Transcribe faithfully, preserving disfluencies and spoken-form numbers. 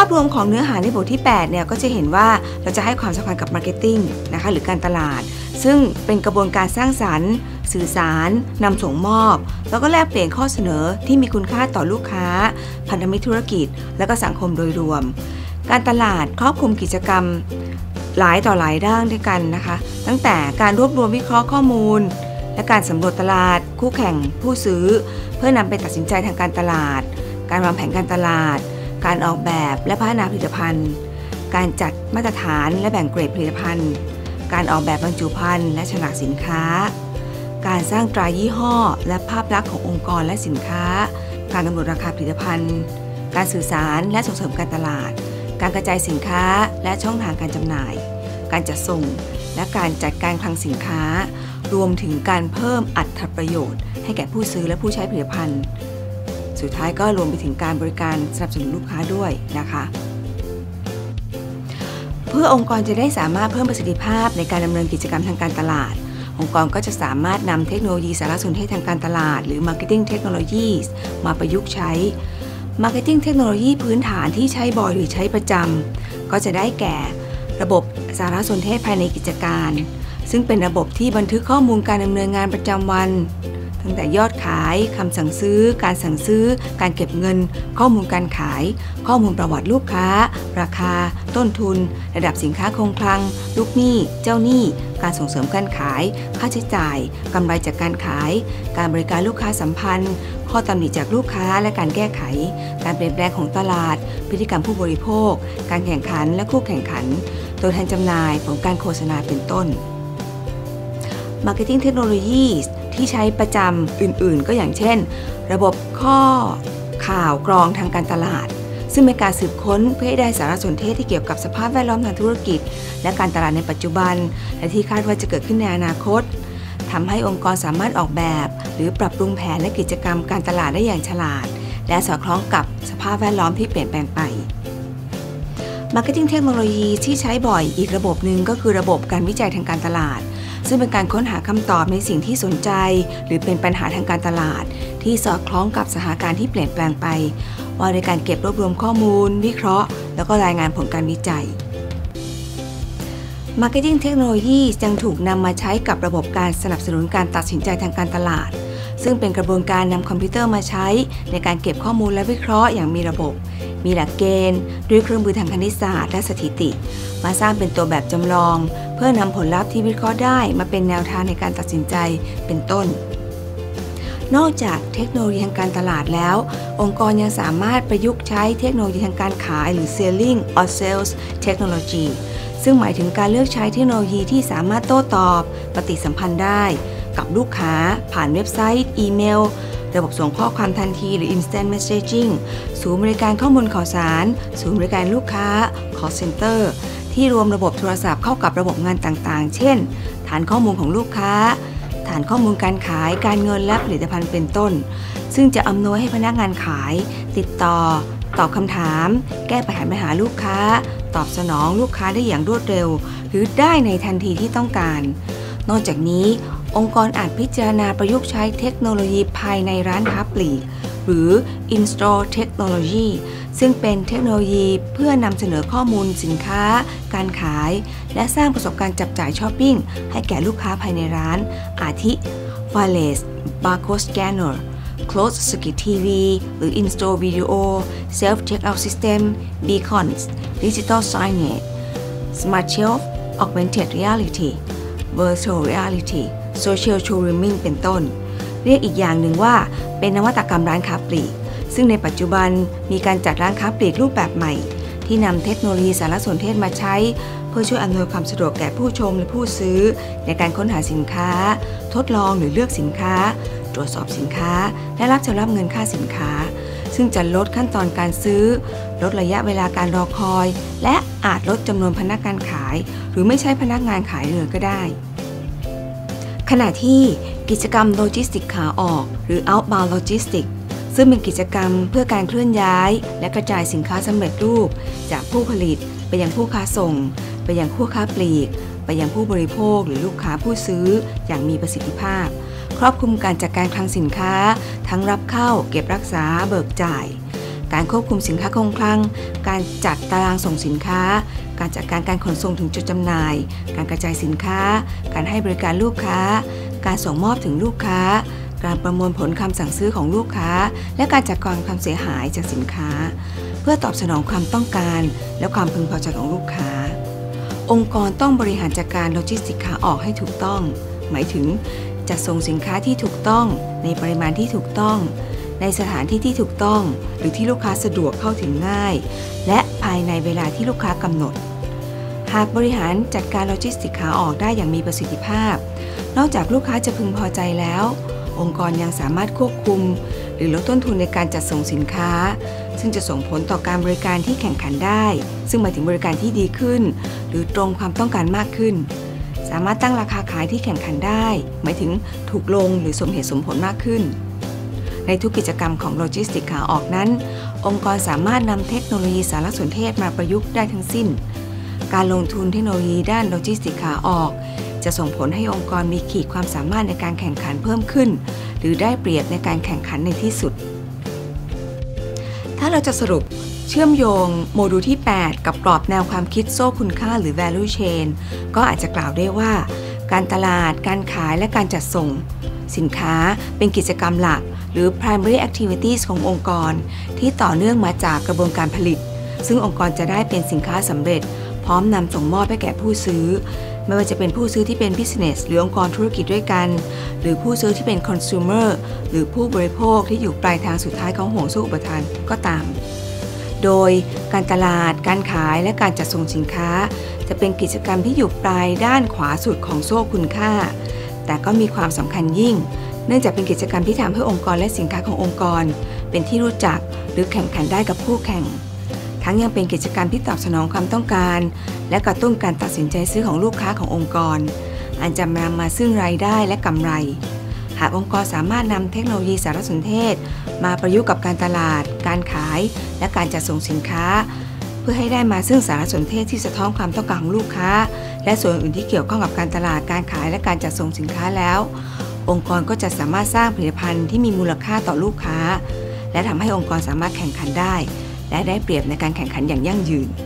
พรวมของเนื้อหาในบทที่แปดเนี่ยก็จะเห็นว่าเราจะให้ความสำคัญกับมาร์เก็ตติ้งนะคะหรือการตลาดซึ่งเป็นกระบวนการสร้างสรรค์สื่อสารนำส่งมอบแล้วก็แลกเปลี่ยนข้อเสนอที่มีคุณค่าต่อลูกค้าพันธมิตรธุรกิจและก็สังคมโดยรวมการตลาดครอบคลุมกิจกรรมหลายต่อหลายด้านด้วยกันนะคะตั้งแต่การรวบรวมวิเคราะห์ข้อมูลและการสำรวจตลาดคู่แข่งผู้ซื้อเพื่อนำไปตัดสินใจทางการตลาดการวางแผนการตลาดการออกแบบและพัฒนาผลิตภัณฑ์การจัดมาตรฐานและแบ่งเกรดผลิตภัณฑ์การออกแบบบรรจุภัณฑ์และฉลากสินค้าการสร้างตรายี่ห้อและภาพลักษณ์ขององค์กรและสินค้าการกำหนดราคาผลิตภัณฑ์การสื่อสารและส่งเสริมการตลาดการกระจายสินค้าและช่องทางการจำหน่ายการจัดส่งและการจัดการคลังสินค้ารวมถึงการเพิ่มอรรถประโยชน์ให้แก่ผู้ซื้อและผู้ใช้ผลิตภัณฑ์สุดท้ายก็รวมไปถึงการบริการสนับสนุนลูกค้าด้วยนะคะเพื่อองค์กรจะได้สามารถเพิ่มประสิทธิภาพในการดำเนินกิจกรรมทางการตลาดองค์กรก็จะสามารถนำเทคโนโลยีสารสนเทศทางการตลาดหรือ Marketing Technologies มาประยุกต์ใช้ Marketing Technology พื้นฐานที่ใช้บ่อยหรือใช้ประจำก็จะได้แก่ระบบสารสนเทศภายในกิจการซึ่งเป็นระบบที่บันทึกข้อมูลการดำเนินงานประจำวันตั้งแต่ยอดขายคำสั่งซื้อการสั่งซื้อการเก็บเงินข้อมูลการขายข้อมูลประวัติลูกค้าราคาต้นทุนระดับสินค้าคงคลังลูกหนี้เจ้าหนี้การส่งเสริมการขายค่าใช้จ่ายกำไรจากการขายการบริการลูกค้าสัมพันธ์ข้อตำหนิจากลูกค้าและการแก้ไขการเปลี่ยนแปลงของตลาดพฤติกรรมผู้บริโภคการแข่งขันและคู่แข่งขันตัวแทนจำหน่ายผลการโฆษณาเป็นต้น Marketing Technologies ที่ใช้ประจำอื่นๆก็อย่างเช่นระบบข้อข่าวกรองทางการตลาดซึ่งเป็นการสืบค้นเพื่อให้ได้สารสนเทศที่เกี่ยวกับสภาพแวดล้อมทางธุรกิจและการตลาดในปัจจุบันและที่คาดว่าจะเกิดขึ้นในอนาคตทำให้องค์กรสามารถออกแบบหรือปรับปรุงแผนและกิจกรรมการตลาดได้อย่างฉลาดและสอดคล้องกับสภาพแวดล้อมที่เปลี่ยนแปลงไป Marketing Technology ที่ใช้บ่อยอีกระบบหนึ่งก็คือระบบการวิจัยทางการตลาดซึ่งเป็นการค้นหาคำตอบในสิ่งที่สนใจหรือเป็นปัญหาทางการตลาดที่สอดคล้องกับสถานการณ์ที่เปลี่ยนแปลงไปว่าในการเก็บรวบรวมข้อมูลวิเคราะห์แล้วก็รายงานผลการวิจัย Marketing Technology ยังถูกนำมาใช้กับระบบการสนับสนุนการตัดสินใจทางการตลาดซึ่งเป็นกระบวนการนำคอมพิวเตอร์มาใช้ในการเก็บข้อมูลและวิเคราะห์อย่างมีระบบมีหลักเกณฑ์ด้วยเครื่องมือทางคณิตศาสตร์และสถิติมาสร้างเป็นตัวแบบจำลองเพื่อนำผลลัพธ์ที่วิเคราะห์ได้มาเป็นแนวทางในการตัดสินใจเป็นต้นนอกจากเทคโนโลยีทางการตลาดแล้วองค์กรยังสามารถประยุกต์ใช้เทคโนโลยีทางการขายหรือ Selling or Sales Technology ซึ่งหมายถึงการเลือกใช้เทคโนโลยีที่สามารถโต้ตอบปฏิสัมพันธ์ได้กับลูกค้าผ่านเว็บไซต์อีเมลระบบส่งข้อความทันทีหรือ Instant Messaging ศูนย์บริการข้อมูลข่าวสารศูนย์บริการลูกค้า Call Center ที่รวมระบบโทรศัพท์เข้ากับระบบงานต่างๆเช่นฐานข้อมูลของลูกค้าฐานข้อมูลการขายการเงินและผลิตภัณฑ์เป็นต้นซึ่งจะอำนวยให้พนักงานขายติดต่อตอบคำถามแก้ปัญหาปัญหาลูกค้าตอบสนองลูกค้าได้อย่างรวดเร็วหรือได้ในทันทีที่ต้องการนอกจากนี้องค์กรอาจพิจารณาประยุกต์ใช้เทคโนโลยีภายในร้านค้าปลีกหรือ In-store Technology ซึ่งเป็นเทคโนโลยีเพื่อนำเสนอข้อมูลสินค้าการขายและสร้างประสบการณ์จับจ่ายช้อปปิ้งให้แก่ลูกค้าภายในร้านอาทิ Wireless Barcode Scanner Closed Circuit ที วี หรือ In-store Video Self Checkout System Beacons Digital Signage Smart Shelf Augmented Reality Virtual Reality Social Showrooming เป็นต้นเรียกอีกอย่างหนึ่งว่าเป็นนวัตกรรมร้านค้าปลีกซึ่งในปัจจุบันมีการจัดร้านค้าปลีกรูปแบบใหม่ที่นำเทคโนโลยีสารสนเทศมาใช้เพื่อช่วยอำนวยความสะดวกแก่ผู้ชมและผู้ซื้อในการค้นหาสินค้าทดลองหรือเลือกสินค้าตรวจสอบสินค้าและรับชำระเงินค่าสินค้าซึ่งจะลดขั้นตอนการซื้อลดระยะเวลาการรอคอยและอาจลดจำนวนพนักงานขายหรือไม่ใช่พนักงานขายเลยก็ได้ขณะที่กิจกรรมโลจิสติกขาออกหรือ outbound logistics ซึ่งเป็นกิจกรรมเพื่อการเคลื่อนย้ายและกระจายสินค้าสำเร็จรูปจากผู้ผลิตไปยังผู้ค้าส่งไปยังผู้ค้าปลีกไปยังผู้บริโภคหรือลูกค้าผู้ซื้ออย่างมีประสิทธิภาพครอบคลุมการจัดการคลังสินค้าทั้งรับเข้าเก็บรักษาเบิกจ่ายการควบคุมสินค้าคงคลังการจัดตารางส่งสินค้าการจัดการการขนส่งถึงจุดจำหน่ายการกระจายสินค้าการให้บริการลูกค้าการส่งมอบถึงลูกค้าการประมวลผลคำสั่งซื้อของลูกค้าและการจัดการความเสียหายจากสินค้าเพื่อตอบสนองความต้องการและความพึงพอใจของลูกค้าองค์กรต้องบริหารจัดการโลจิสติกส์ขาออกให้ถูกต้องหมายถึงจัดส่งสินค้าที่ถูกต้องในปริมาณที่ถูกต้องในสถานที่ที่ถูกต้องหรือที่ลูกค้าสะดวกเข้าถึงง่ายและภายในเวลาที่ลูกค้ากำหนดหากบริหารจัดการโลจิสติกส์ขาออกได้อย่างมีประสิทธิภาพนอกจากลูกค้าจะพึงพอใจแล้วองค์กรยังสามารถควบคุมหรือลดต้นทุนในการจัดส่งสินค้าซึ่งจะส่งผลต่อการบริการที่แข่งขันได้ซึ่งหมายถึงบริการที่ดีขึ้นหรือตรงความต้องการมากขึ้นสามารถตั้งราคาขายที่แข่งขันได้หมายถึงถูกลงหรือสมเหตุสมผลมากขึ้นในทุกกิจกรรมของโลจิสติกส์ขาออกนั้นองค์กรสามารถนำเทคโนโลยีสารสนเทศมาประยุกต์ได้ทั้งสิ้นการลงทุนเทคโนโลยีด้านโลจิสติกส์ขาออกจะส่งผลให้องค์กรมีขีดความสามารถในการแข่งขันเพิ่มขึ้นหรือได้เปรียบในการแข่งขันในที่สุดถ้าเราจะสรุปเชื่อมโยงโมดูลที่แปดกับกรอบแนวความคิดโซ่คุณค่าหรือ value chain ก็อาจจะกล่าวได้ว่าการตลาดการขายและการจัดส่งสินค้าเป็นกิจกรรมหลักหรือ primary activities ขององค์กรที่ต่อเนื่องมาจากกระบวนการผลิตซึ่งองค์กรจะได้เป็นสินค้าสำเร็จพร้อมนำส่งมอบให้แก่ผู้ซื้อไม่ว่าจะเป็นผู้ซื้อที่เป็น business หรือองค์กรธุรกิจด้วยกันหรือผู้ซื้อที่เป็น consumer หรือผู้บริโภคที่อยู่ปลายทางสุดท้ายของห่วงโซ่อุปทานก็ตามโดยการตลาดการขายและการจัดส่งสินค้าจะเป็นกิจกรรมที่อยู่ปลายด้านขวาสุดของโซ่คุณค่าแต่ก็มีความสำคัญยิ่งเนื่องจากเป็นกิจกรรมที่ทำให้องค์กรและสินค้าขององค์กรเป็นที่รู้จักหรือแข่งขันได้กับคู่แข่งทั้งยังเป็นกิจกรรมที่ตอบสนองความต้องการและกระตุ้นการตัดสินใจซื้อของลูกค้าขององค์กรอันจะนำมาซึ่งรายได้และกำไรหากองค์กรสามารถนำเทคโนโลยีสารสนเทศมาประยุกต์กับการตลาดการขายและการจัดส่งสินค้าเพื่อให้ได้มาซึ่งสารสนเทศที่สะท้อนความต้องการของลูกค้าและส่วนอื่นที่เกี่ยวข้องกับการตลาดการขายและการจัดส่งสินค้าแล้วองค์กรก็จะสามารถสร้างผลิตภัณฑ์ที่มีมูลค่าต่อลูกค้าและทำให้องค์กรสามารถแข่งขันได้และได้เปรียบในการแข่งขันอย่างยั่งยืน